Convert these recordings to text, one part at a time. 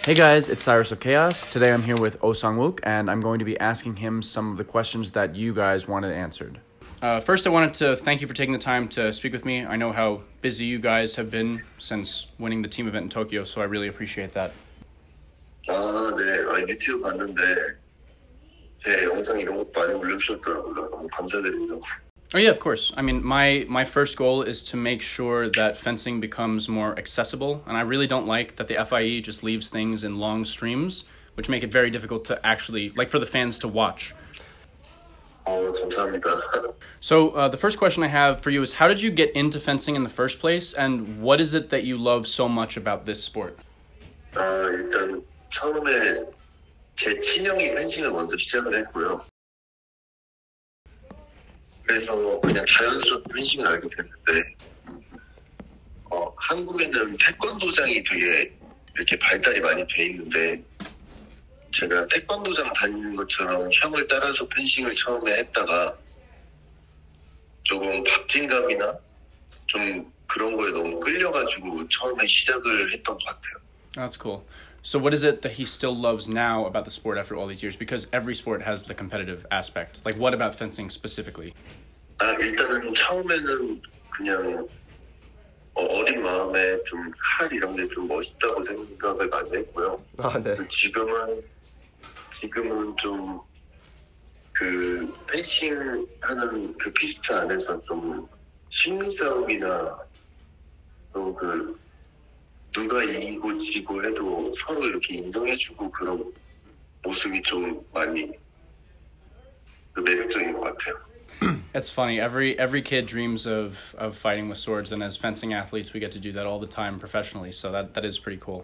Hey guys, it's Cyrus of Chaos. Today I'm here with Oh Sang-wook, and I'm going to be asking him some of the questions that you guys wanted answered. First, I wanted to thank you for taking the time to speak with me. I know how busy you guys have been since winning the team event in Tokyo, so I really appreciate that. 네. 유튜브 봤는데 제 영상 이런 것 많이 올려주셨더라고요. 너무 감사드립니다. Oh yeah, of course. I mean, my first goal is to make sure that fencing becomes more accessible, and I really don't like that the FIE just leaves things in long streams, which make it very difficult to actually, like, for the fans to watch. 감사합니다. So the first question I have for you is, how did you get into fencing in the first place, and what is it that you love so much about this sport? 일단 처음에 제 친형이 펜싱을 먼저 시작을 했고요. 그래서 그냥 자연스럽게 펜싱을 알게 됐는데 한국에는 태권도장이 되게 이렇게 발달이 많이 돼 있는데 제가 태권도장 다니는 것처럼 형을 따라서 펜싱을 처음에 했다가 조금 박진감이나 좀 그런 거에 너무 끌려가지고 처음에 시작을 했던 것 같아요. That's cool. So what is it that he still loves now about the sport after all these years? Because every sport has the competitive aspect. Like, what about fencing specifically? 일단은 처음에는 그냥 어린 마음에 좀 칼 이런 게 좀 멋있다고 생각을 많이 했고요. 네. 지금은 좀 그 펜싱 하는 그 피스트 안에서 좀 심리 싸움이나 또 그 누가 이기고 지고 해도 서로 이렇게 인정해주고 그런 모습이 좀 많이 매력적인 것 같아요. It's funny. Every kid dreams of fighting with swords, and as fencing athletes, we get to do that all the time professionally. So that is pretty cool.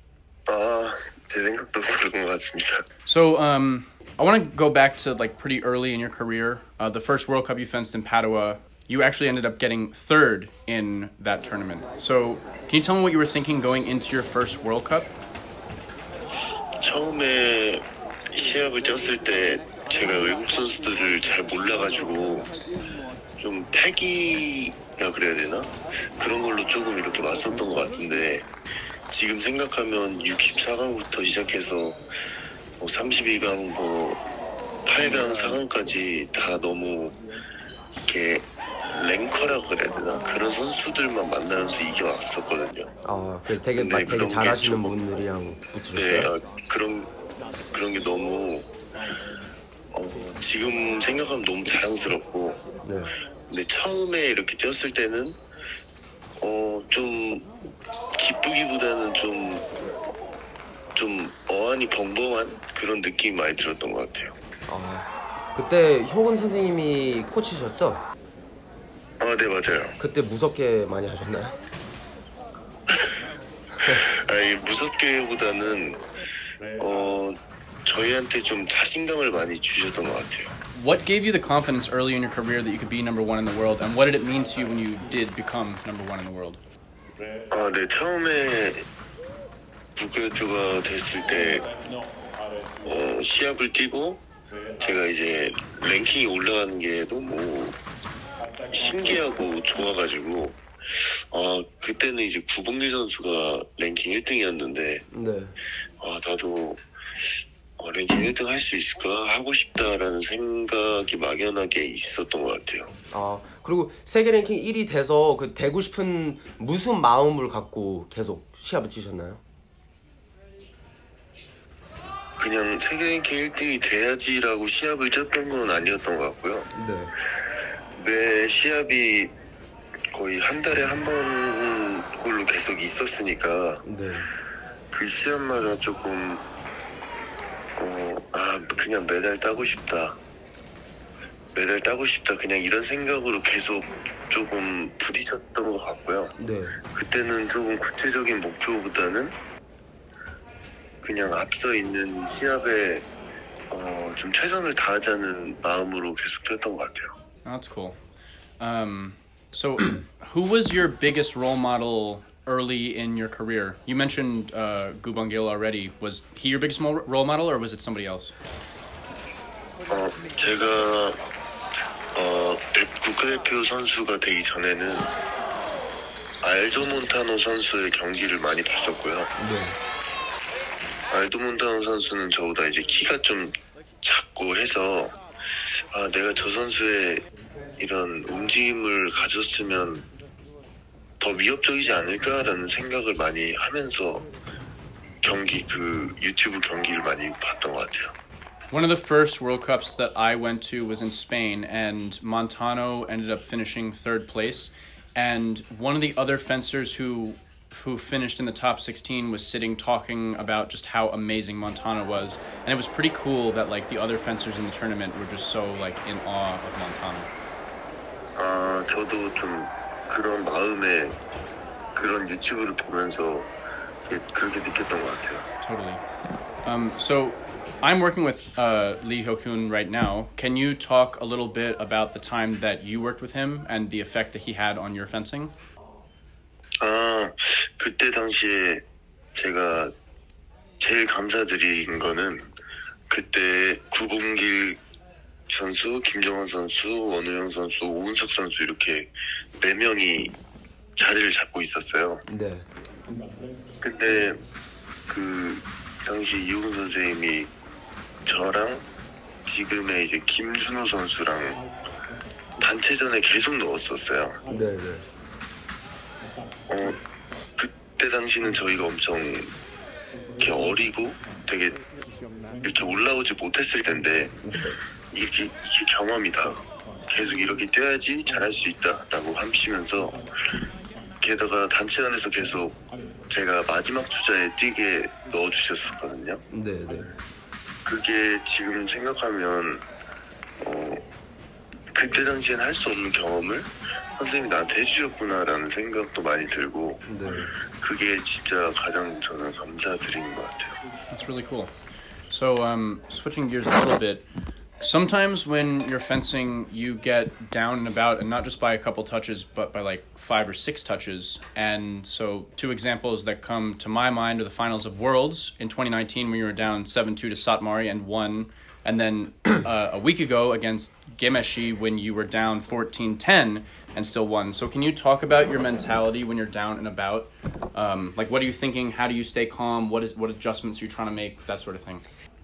제 생각도 그런 것 같습니다. So I want to go back to like pretty early in your career. The first World Cup you fenced in Padua, you actually ended up getting third in that tournament. So can you tell me what you were thinking going into your first World Cup? 처음에 시합을 뛰었을 때 제가 외국 선수들을 잘 몰라가지고 좀 패기라 그래야 되나? 그런 걸로 조금 이렇게 맞섰던 것 같은데 지금 생각하면 64강부터 시작해서 32강, 8강, 4강까지 다 너무 이렇게 랭커라 그래야 되나? 그런 선수들만 만나면서 이겨왔었거든요. 되게 잘하시는 분들이랑 붙으셨어요? 네, 그런 게 너무 지금 생각하면 너무 자랑스럽고 네. 근데 처음에 이렇게 뛰었을 때는 좀 기쁘기보다는 좀 어안이 벙벙한 그런 느낌이 많이 들었던 것 같아요. 그때 효근 선생님이 코치셨죠? 네, 맞아요. 그때 무섭게 많이 하셨나요? 무섭게보다는 저희한테 좀 자신감을 많이 주셨던 것 같아요. What gave you the confidence early in your career that you could be number one in the world, and what did it mean to you when you did become number one in the world? 네, 처음에 국가대표가 됐을 때 시합을 뛰고 제가 이제 랭킹이 올라가는 게 너무 신기하고 좋아가지고 그때는 이제 구봉길 선수가 랭킹 1등이었는데 네. 나도 랭킹 1등 할 수 있을까 하고 싶다라는 생각이 막연하게 있었던 것 같아요. 그리고 세계 랭킹 1위 돼서 그 되고 싶은 무슨 마음을 갖고 계속 시합을 뛰셨나요? 그냥 세계 랭킹 1등이 돼야지라고 시합을 뛰었던 건 아니었던 것 같고요. 네. 매 시합이 거의 한 달에 한 번꼴로 계속 있었으니까 네. 그 시합마다 조금 그냥 메달 따고 싶다 그냥 이런 생각으로 계속 조금 부딪혔던 것 같고요. 네. 그때는 조금 구체적인 목표보다는 그냥 앞서 있는 시합에 좀 최선을 다하자는 마음으로 계속 뛰었던 것 같아요. That's cool. So who was your biggest role model early in your career? You mentioned Gu Bang-gil already. Was he your biggest role model, or was it somebody else? 제가 국가대표 선수가 되기 전에는 알도 몬타노 선수의 경기를 많이 봤었고요. 네. 알도몬타노 선수는 저보다 이제 키가 좀 작고 해서 내가 저 선수의 이런 움직임을 가졌으면 더 위협적이지 않을까라는 생각을 많이 하면서 유튜브 경기를 많이 봤던 것 같아요. One of the first World Cups that I went to was in Spain, and Montano ended up finishing third place. And one of the other fencers who finished in the top 16 was sitting talking about just how amazing Montano was. And it was pretty cool that like the other fencers in the tournament were just so like in awe of Montano. 저도 좀 그런 마음에 그런 유튜브를 보면서 그렇게 느꼈던 것 같아요. Totally. So I'm working with Lee Hyokun right now. Can you talk a little bit about the time that you worked with him and the effect that he had on your fencing? 그때 당시에 제가 제일 감사드린 거는 그때 구봉길 선수, 김정환 선수, 원우영 선수, 오은석 선수 이렇게 4명이 자리를 잡고 있었어요. 네. 근데 그 당시 이호근 선생님이 저랑 지금의 이제 김준호 선수랑 단체전에 계속 넣었었어요. 네. 그때 당시는 저희가 엄청 이렇게 어리고 되게 이렇게 올라오지 못했을 텐데 이게 경험이다. 계속 이렇게 뛰어야지 잘할 수 있다라고 하시면서 게다가 단체전에서 계속 제가 마지막 주자에 뛰게 넣어주셨었거든요. 네. 그게 지금 생각하면 그때 당시엔 할 수 없는 경험을 선생님이 나한테 해주셨구나라는 생각도 많이 들고 네. 그게 진짜 가장 저는 감사드리는 것 같아요. That's really cool. So switching gears a little bit, sometimes when you're fencing, you get down and about, and not just by a couple touches, but by like 5 or 6 touches. And so 2 examples that come to my mind are the finals of Worlds in 2019 when you were down 7-2 to Satmari and won. And then a week ago against Gemeshi when you were down 14-10 and still won. So can you talk about your mentality when you're down and about? Like what are you thinking? How do you stay calm? What adjustments are you trying to make? That sort of thing.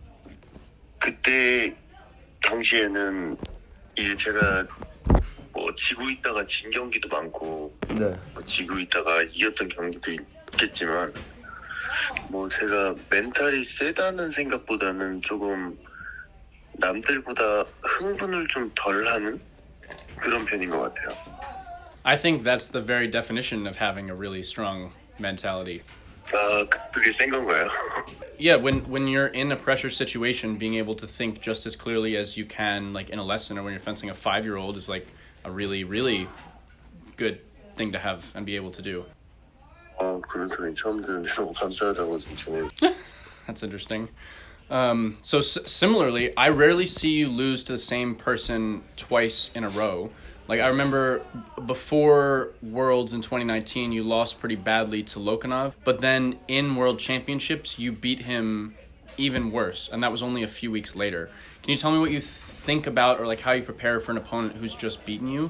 그때 당시에는 이제 제가 지고 있다가 진 경기도 많고 네. 지고 있다가 이겼던 경기도 있겠지만 제가 멘탈이 세다는 생각보다는 조금 남들보다 흥분을 좀 덜하는 그런 편인 것 같아요. I think that's the very definition of having a really strong mentality. 그게 센 건가요? Yeah, when you're in a pressure situation, being able to think just as clearly as you can, like in a lesson or when you're fencing a 5-year-old, is like a really, really good thing to have and be able to do. 그런 소리 처음 듣는데 너무 감사하다고 좀 전해요. That's interesting. So similarly, I rarely see you lose to the same person twice in a row. Like I remember before Worlds in 2019, you lost pretty badly to Lokanov, but then in World Championships, you beat him even worse, and that was only a few weeks later. Can you tell me what you think about or like how you prepare for an opponent who's just beaten you?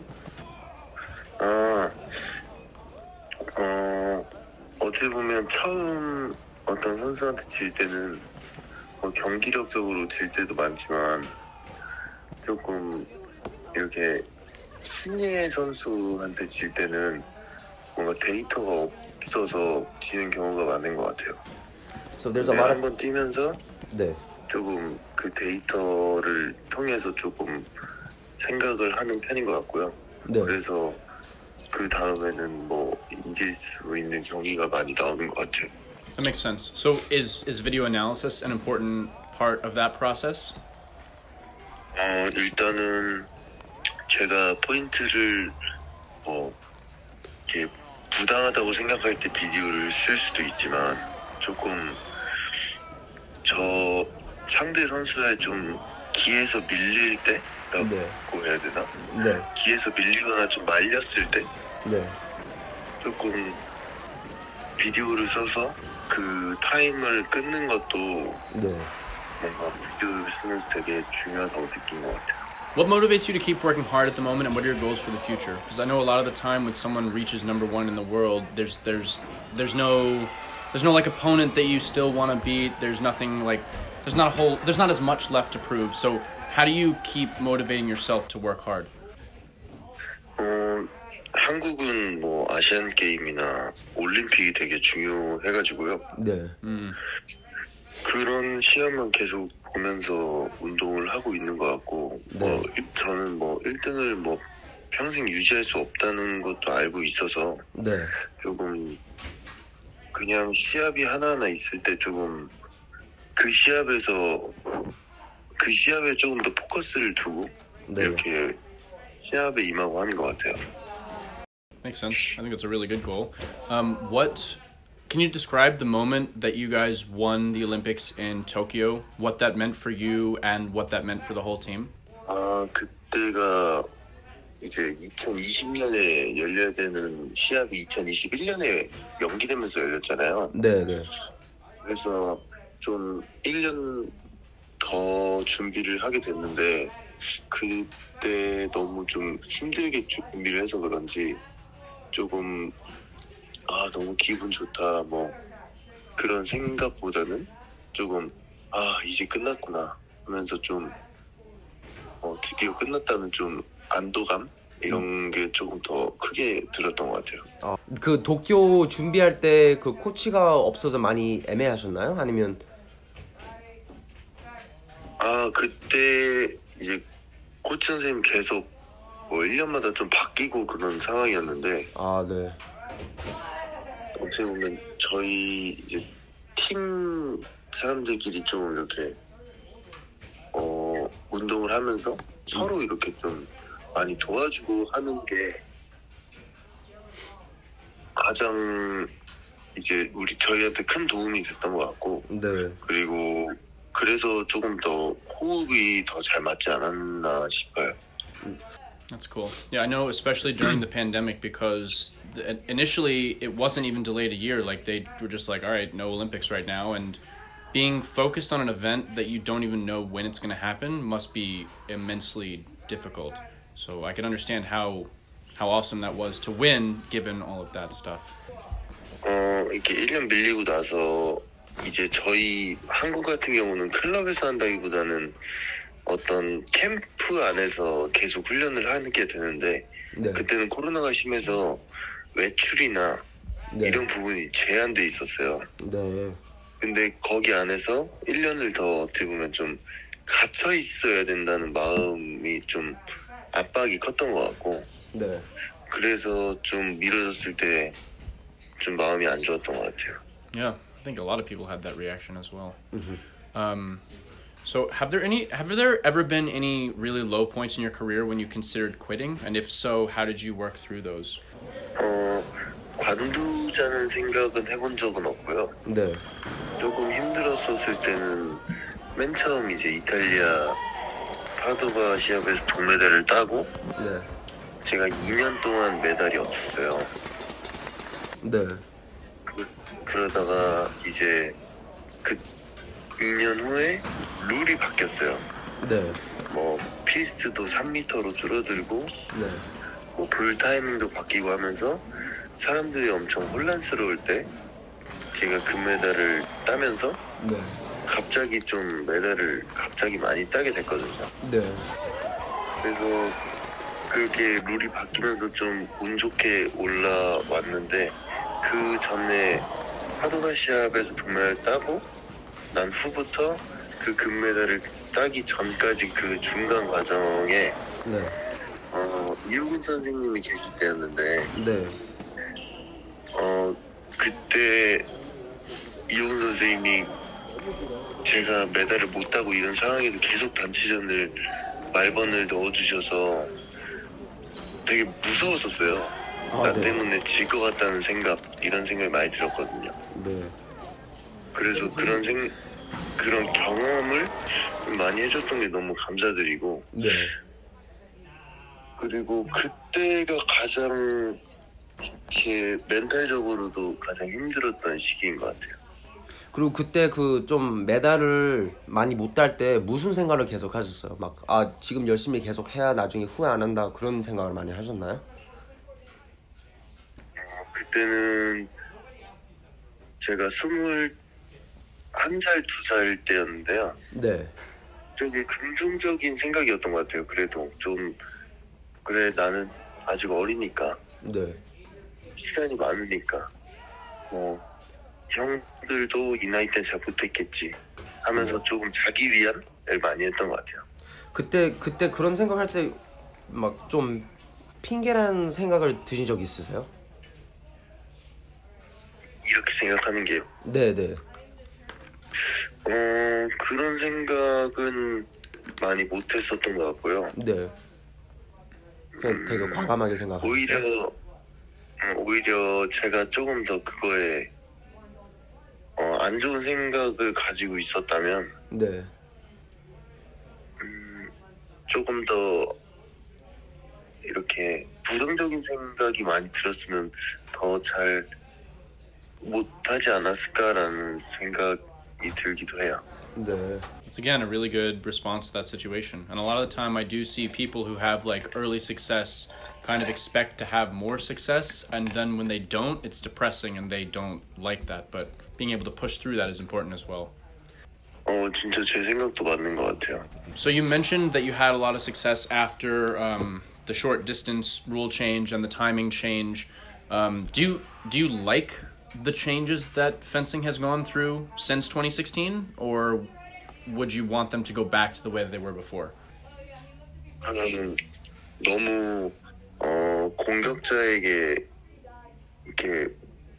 어찌 보면 처음 어떤 선수한테 질 때는 경기력적으로 질 때도 많지만 조금 이렇게 신예 선수한테 질 때는 뭔가 데이터가 없어서 지는 경우가 많은 것 같아요. So there's a lot of 한번 뛰면서 네. 조금 그 데이터를 통해서 조금 생각을 하는 편인 것 같고요. 네. 그래서 그 다음에는 이길 수 있는 경기가 많이 나오는 것 같아요. That makes sense. So is video analysis an important part of that process? 일단은 제가 포인트를 이렇게 부당하다고 생각할 때 비디오를 쓸 수도 있지만 조금 저 상대 선수의 좀 기에서 밀릴 때라고 해야 되나? 네. 기에서 밀리거나 좀 말렸을 때 네. 조금 비디오를 써서 그 타임을 끊는 것도 뭔가 비디오를 쓰면서 되게 중요하다고 느낀 것 같아요. What motivates you to keep working hard at the moment, and what are your goals for the future? Because I know a lot of the time when someone reaches number 1 in the world, there's no there's no like opponent that you still want to beat. There's nothing like there's not as much left to prove. So how do you keep motivating yourself to work hard? 한국은 뭐 아시안 게임이나 올림픽이 되게 중요해가지고요. 네. 그런 시합만 계속 보면서 운동을 하고 있는 것 같고, 네. 저는 뭐 1등을 뭐 평생 유지할 수 없다는 것도 알고 있어서 네. 조금 그냥 시합이 하나하나 있을 때 조금 그 시합에 조금 더 포커스를 두고 네. 이렇게 시합에 임하고 하는 것 같아요. Makes sense. I think it's a really good goal. Can you describe the moment that you guys won the Olympics in Tokyo? What that meant for you and what that meant for the whole team? 그때가 이제 2020년에 열려야 되는 시합이 2021년에 연기되면서 열렸잖아요. 네, 네. 그래서 좀 1년 더 준비를 하게 됐는데 그때 너무 좀 힘들게 준비를 해서 그런지 조금 너무 기분 좋다 뭐 그런 생각보다는 조금 이제 끝났구나 하면서 좀 드디어 끝났다는 좀 안도감 이런 게 조금 더 크게 들었던 것 같아요. 그 도쿄 준비할 때 그 코치가 없어서 많이 애매하셨나요? 아니면 그때 이제 코치 선생님 계속 뭐 1년마다 좀 바뀌고 그런 상황이었는데 네. 어떻게 보면 저희 이제 팀 사람들끼리 좀 이렇게 운동을 하면서 서로 이렇게 좀 많이 도와주고 하는 게 가장 이제 저희한테 큰 도움이 됐던 것 같고 네. 그리고 그래서 조금 더 호흡이 더 잘 맞지 않았나 싶어요. That's cool. Yeah, I know, especially during the pandemic, because initially it wasn't even delayed a year. Like they were just like, all right, no Olympics right now, and being focused on an event that you don't even know when it's going to happen must be immensely difficult. So I can understand how awesome that was to win, given all of that stuff. 이렇게 1년 밀리고 나서 이제 저희 한국 같은 경우는 클럽에서 한다기보다는 어떤 캠프 안에서 계속 훈련을 하게 되는데 네. 그때는 코로나가 심해서 외출이나 네. 이런 부분이 제한돼 있었어요. 네. 근데 거기 안에서 1년을 더 어떻게 보면 좀 갇혀 있어야 된다는 마음이 좀 압박이 컸던 것 같고 네. 그래서 좀 미뤄졌을 때 좀 마음이 안 좋았던 것 같아요. Yeah, I think a lot of people had that reaction as well. So have there ever been any really low points in your career when you considered quitting? And if so, how did you work through those? 관두자는 생각은 해본 적은 없고요. 네. 조금 힘들었었을 때는 맨 처음 이제 이탈리아 파도바 시합에서 동메달을 따고 네. 제가 2년 동안 메달이 없었어요. 네. 그러다가 이제 그 2년 후에 룰이 바뀌었어요. 네. 뭐 피스트도 3m로 줄어들고 네. 뭐 불 타이밍도 바뀌고 하면서 사람들이 엄청 혼란스러울 때 제가 금메달을 따면서 네. 갑자기 좀 메달을 갑자기 많이 따게 됐거든요. 네. 그래서 그렇게 룰이 바뀌면서 좀 운 좋게 올라왔는데 그 전에 파도바 시합에서 동메달을 따고 난 후부터 그 금메달을 따기 전까지 그 중간 과정에 네. 이호근 선생님이 계실 때였는데 네. 그때 이호근 선생님이 제가 메달을 못 따고 이런 상황에도 계속 단체전을 말번을 넣어주셔서 되게 무서웠었어요. 나 네. 때문에 질 것 같다는 생각 이런 생각이 많이 들었거든요. 네. 그래서 그런 경험을 많이 해줬던 게 너무 감사드리고 네. 그리고 그때가 가장 제 멘탈적으로도 가장 힘들었던 시기인 것 같아요. 그리고 그때 그 좀 메달을 많이 못 딸 때 무슨 생각을 계속 하셨어요? 막 지금 열심히 계속 해야 나중에 후회 안 한다 그런 생각을 많이 하셨나요? 그때는 제가 21살, 2살 때였는데요. 네. 조금 긍정적인 생각이었던 것 같아요. 그래도 좀 그래 나는 아직 어리니까 네. 시간이 많으니까 뭐 형들도 이 나이 때 잘 못했겠지 하면서 조금 자기 위안을 많이 했던 것 같아요. 그때 그런 생각할 때 막 좀 핑계라는 생각을 드신 적 있으세요? 이렇게 생각하는 게 네네. 그런 생각은 많이 못했었던 것 같고요. 네. 그냥 되게 과감하게 생각하셨어요? 오히려 제가 조금 더 그거에 안 좋은 생각을 가지고 있었다면 네. 조금 더 이렇게 부정적인 생각이 많이 들었으면 더 잘 못하지 않았을까라는 생각이 들기도 해요. 네. It's again a really good response to that situation. And a lot of the time I do see people who have like early success kind of expect to have more success, and then when they don't, it's depressing and they don't like that. But being able to push through that is important as well. 진짜 제 생각도 맞는 것 같아요. So you mentioned that you had a lot of success after the short distance rule change and the timing change. Do you like the changes that fencing has gone through since 2016, or would you want them to go back to the way that they were before? 저는 너무 공격자에게 이렇게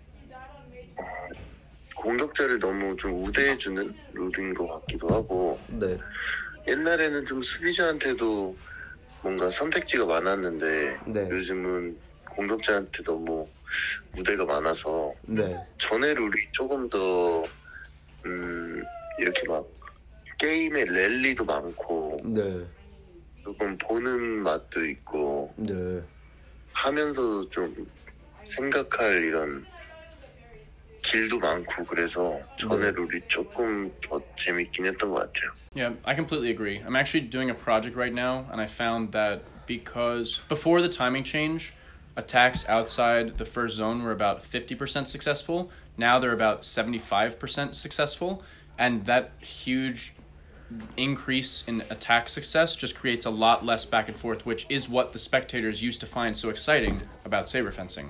공격자를 너무 좀 우대해주는 룰인 것 같기도 하고 네. 옛날에는 좀 수비자한테도 뭔가 선택지가 많았는데 네. 요즘은 공격자한테 너무 우대가 많아서 네. 전에 룰이 조금 더 이렇게 막 게임의 랠리도 많고 네. 조금 보는 맛도 있고 네. 하면서도 좀 생각할 이런 길도 많고 그래서 전에 룰이 조금 더 재밌긴 했던 것 같아요. Yeah, I completely agree. I'm actually doing a project right now, and I found that because before the timing change, attacks outside the first zone were about 50% successful. Now they're about 75% successful, and that huge increase in attack success just creates a lot less back and forth, which is what the spectators used to find so exciting about saber fencing.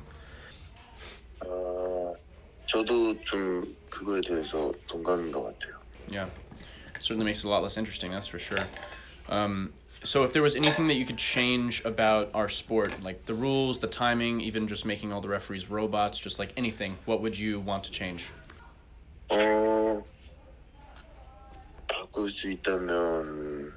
저도 좀 그거에 대해서 동감인 것 같아요. Yeah, it certainly makes it a lot less interesting, that's for sure. So if there was anything that you could change about our sport, like the rules, the timing, even just making all the referees robots, just like anything, what would you want to change? 바꿀 수 있다면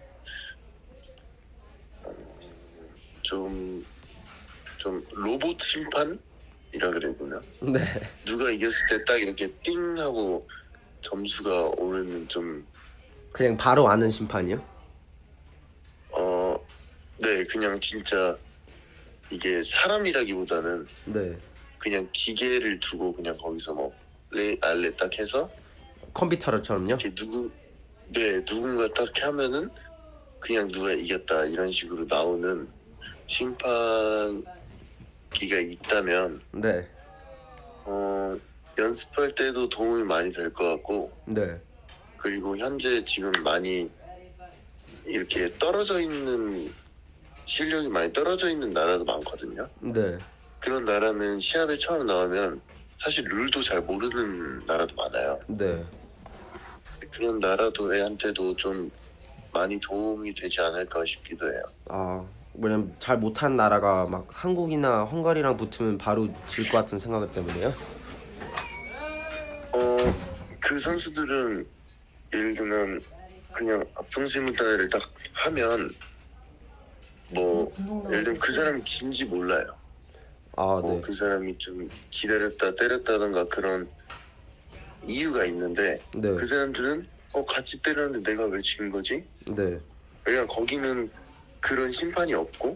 좀 로봇 심판이라 그래야 되나? 네. 누가 이겼을 때 딱 이렇게 띵 하고 점수가 오르는 좀 그냥 바로 아는 심판이요? 네, 그냥 진짜 이게 사람이라기보다는 네. 그냥 기계를 두고 그냥 거기서 뭐 알레 딱 해서 컴퓨터처럼요? 이렇게 누군가 딱 하면은 그냥 누가 이겼다 이런 식으로 나오는 심판기가 있다면 네. 연습할 때도 도움이 많이 될 것 같고 네. 그리고 현재 지금 많이 이렇게 떨어져 있는 실력이 많이 떨어져 있는 나라도 많거든요. 네. 그런 나라는 시합에 처음 나오면 사실 룰도 잘 모르는 나라도 많아요. 네. 그런 나라도한테도 좀 많이 도움이 되지 않을까 싶기도 해요. 아, 왜냐면 잘 못한 나라가 막 한국이나 헝가리랑 붙으면 바로 질 것 같은 생각 때문에요? 그 선수들은 예를 들면 그냥 앞성시무단을 딱 하면 뭐 예를 들면 그 사람이 진지 몰라요. 아, 네. 그 사람이 좀 기다렸다 때렸다던가 그런 이유가 있는데 네. 그 사람들은 같이 때렸는데 내가 왜 진 거지? 네. 왜냐면 거기는 그런 심판이 없고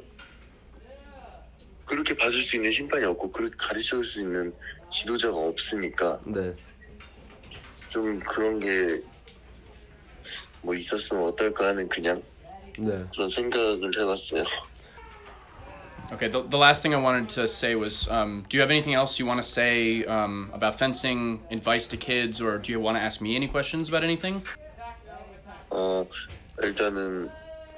그렇게 봐줄 수 있는 심판이 없고 그렇게 가르쳐줄 수 있는 지도자가 없으니까 네. 좀 그런 게 뭐 있었으면 어떨까 하는 그냥 네. 그런 생각을 해봤어요. Okay, the last thing I wanted to say was, do you have anything else you want to say about fencing, advice to kids, or do you want to ask me any questions about anything? 일단은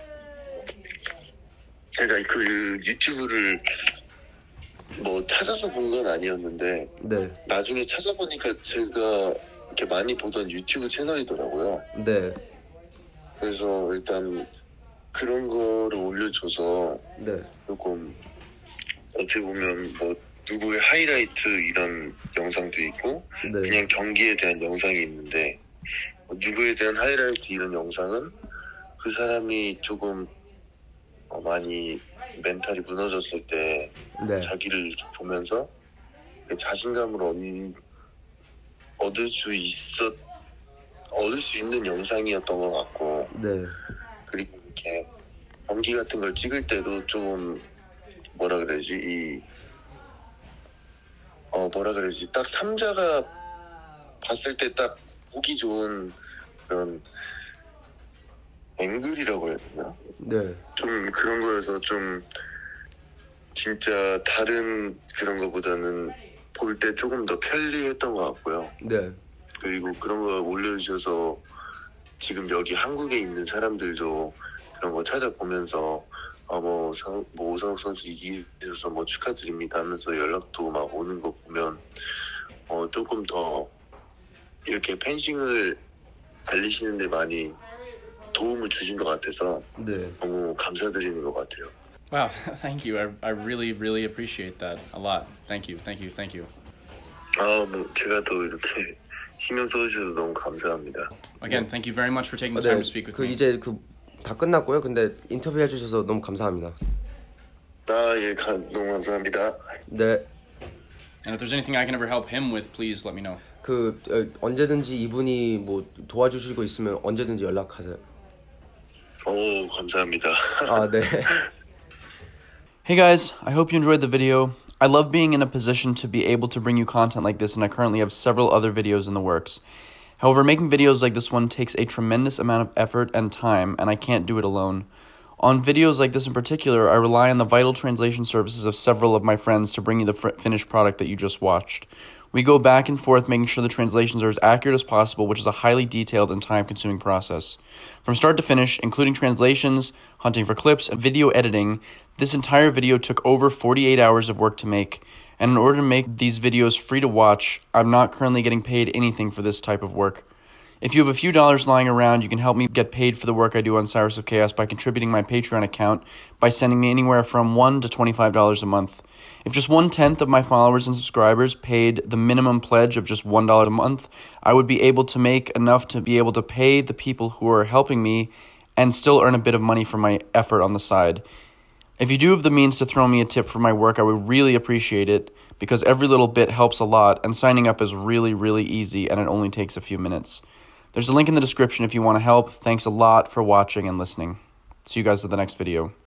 제가 그 유튜브를 뭐 찾아서 본 건 아니었는데 네. 나중에 찾아보니까 제가 이렇게 많이 보던 유튜브 채널이더라고요. 네. 그래서 일단 그런 거를 올려줘서 네. 조금 어떻게 보면 뭐 누구의 하이라이트 이런 영상도 있고 네. 그냥 경기에 대한 영상이 있는데 뭐 누구에 대한 하이라이트 이런 영상은 그 사람이 조금 많이 멘탈이 무너졌을 때 네. 자기를 보면서 자신감을 얻을 수 있는 영상이었던 것 같고 네. 그리고 이렇게 경기 같은 걸 찍을 때도 조금 뭐라 그러지 딱 삼자가 봤을 때 딱 보기 좋은 그런 앵글이라고 해야 되나? 네. 좀 그런 거여서 좀 진짜 다른 그런 거보다는 볼 때 조금 더 편리했던 것 같고요. 네. 그리고 그런 거 올려주셔서 지금 여기 한국에 있는 사람들도 그런 거 찾아보면서 오상욱 선수 이기셔서 뭐 축하드립니다 하면서 연락도 막 오는 거 보면 조금 더 이렇게 펜싱을 알리시는데 많이 도움을 주신 것 같아서 네. 너무 감사드리는 것 같아요. Wow, thank you. I really, really appreciate that a lot. Thank you. 뭐 제가 또 이렇게 신경 써주셔서 너무 감사합니다. Again, thank you very much for taking the time to speak with me. 이제 다 끝났고요. 근데 인터뷰 해주셔서 너무 감사합니다. 예, 너무 감사합니다. 네. And if there's anything I can ever help him with, please let me know. 언제든지 이분이 뭐 도와주시고 있으면 언제든지 연락하세요. 감사합니다. 네. Hey guys, I hope you enjoyed the video. I love being in a position to be able to bring you content like this, and I currently have several other videos in the works. However, making videos like this one takes a tremendous amount of effort and time, and I can't do it alone. On videos like this in particular, I rely on the vital translation services of several of my friends to bring you the finished product that you just watched. We go back and forth making sure the translations are as accurate as possible, which is a highly detailed and time-consuming process. From start to finish, including translations, hunting for clips, and video editing, this entire video took over 48 hours of work to make. And in order to make these videos free to watch, I'm not currently getting paid anything for this type of work. If you have a few dollars lying around, you can help me get paid for the work I do on Cyrus of Chaos by contributing my Patreon account by sending me anywhere from $1 to $25 a month. If just 1/10 of my followers and subscribers paid the minimum pledge of just $1 a month, I would be able to make enough to be able to pay the people who are helping me and still earn a bit of money for my effort on the side. If you do have the means to throw me a tip for my work, I would really appreciate it, because every little bit helps a lot, and signing up is really, really easy, and it only takes a few minutes. There's a link in the description if you want to help. Thanks a lot for watching and listening. See you guys at the next video.